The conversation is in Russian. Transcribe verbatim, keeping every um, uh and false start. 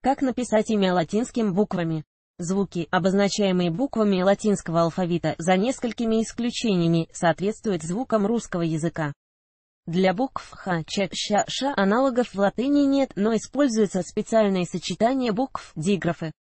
Как написать имя латинскими буквами? Звуки, обозначаемые буквами латинского алфавита, за несколькими исключениями, соответствуют звукам русского языка. Для букв Х, Ч, Щ, Ш аналогов в латыни нет, но используются специальные сочетания букв, диграфы.